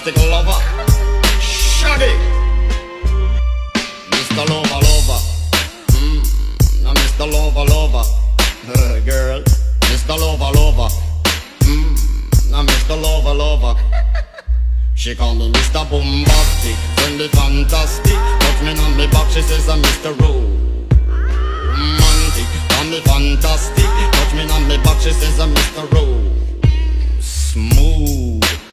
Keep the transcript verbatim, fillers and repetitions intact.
fantastic lover. Shaggy, Mister Lover Lover. Mm, now Mister Lover Lover. Uh, girl, Mister Lover Lover. Mm, now Mister Lover Lover. She call me Mister Bombastic, friendly fantastic. Touch me on me back, she says I'm Mister Romantic. Call me fantastic, touch me on me back, she says I'm Mister Smooth.